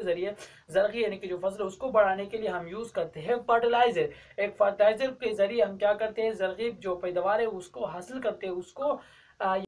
के ज़रिए ज़रख़ी यानी कि जो फसल है उसको बढ़ाने के लिए हम यूज़ करते हैं फर्टिलाइज़र। एक फर्टिलाइज़र के ज़रिए हम क्या करते हैं, ज़रख़ी जो पैदावार है उसको हासिल करते हैं, उसको